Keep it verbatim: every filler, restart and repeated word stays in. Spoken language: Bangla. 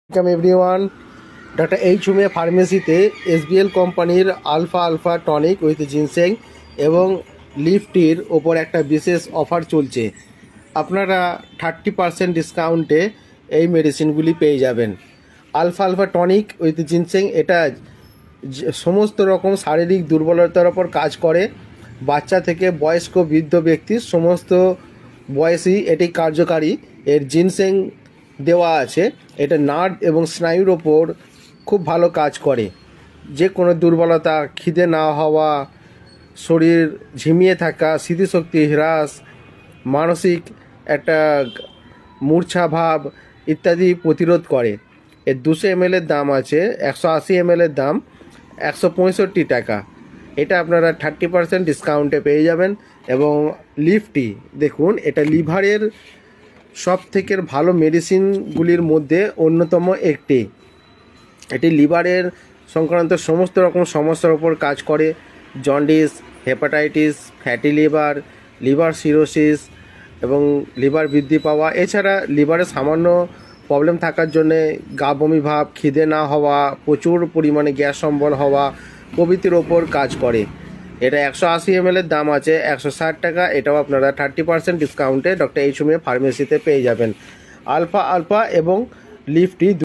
Welcome everyone. ডক্টর এইচ উমে ফার্মেসিতে এসবিএল কোম্পানির alpha alpha tonic with ginseng এবং লিফটির ওপর একটা বিশেষ অফার চলছে। আপনারা থার্টি পারসেন্ট ডিসকাউন্টে এই মেডিসিনগুলি পেয়ে যাবেন। Alpha alpha tonic with ginseng এটা সমস্ত রকম শারীরিক দুর্বলতার ওপর কাজ করে। বাচ্চা থেকে বয়স্ক বৃদ্ধ ব্যক্তির সমস্ত বয়সই এটি কার্যকারী। এর জিনসেং দেওয়া আছে, এটা নার্ভ এবং স্নায়ুর ওপর খুব ভালো কাজ করে। যে কোনো দুর্বলতা, খিদে না হওয়া, শরীর ঝিমিয়ে থাকা, স্মৃতিশক্তি হ্রাস, মানসিক একটা মূর্ছা ভাব ইত্যাদি প্রতিরোধ করে। এর দুশো এমএলের দাম আছে, একশো আশি এমএলের দাম একশো পঁয়ষট্টি টাকা। এটা আপনারা থার্টি পারসেন্ট ডিসকাউন্টে পেয়ে যাবেন। এবং লিফটি দেখুন, এটা লিভারের সব থেকে ভালো মেডিসিনগুলির মধ্যে অন্যতম একটি। এটি লিভারের সংক্রান্ত সমস্ত রকম সমস্যার ওপর কাজ করে। Jaundice, hepatitis, fatty liver, liver cirrhosis এবং লিভার বৃদ্ধি পাওয়া, এছাড়া লিভারে সামান্য প্রবলেম থাকার জন্যে গা বমি ভাব, খিদে না হওয়া, প্রচুর পরিমাণে গ্যাস অম্বল হওয়া প্রভৃতির ওপর কাজ করে। এটা একশো আশি এমএলের দাম আছে একশো ষাট টাকা। এটাও আপনারা থার্টি পারসেন্ট ডিসকাউন্টে ডক্টর এইচ উমে ফার্মেসিতে পেয়ে যাবেন। আলফা আলফা এবং লিফটি